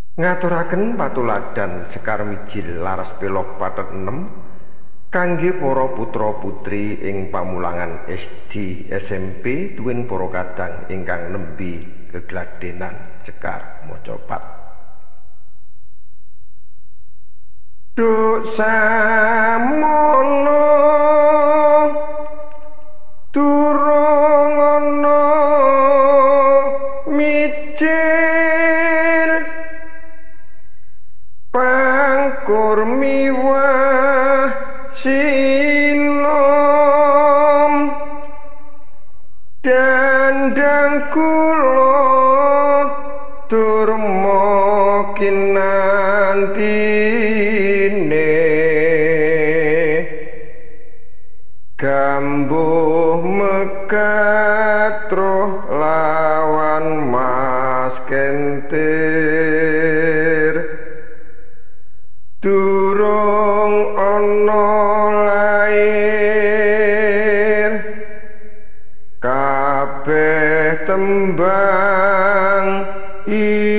Ngaturaken patuladan Sekar Mijil laras pelog patet 6 kangge para putra-putri ing pamulangan SD SMP tuwin para kadang ingkang nembe gegladenan Sekar Mojopat. Duk samono durung ana mijil pangkur miwah sinom dandang kula durma kinantine gambuh mekatro lawan mas kentir durung ana lair kabeh tembang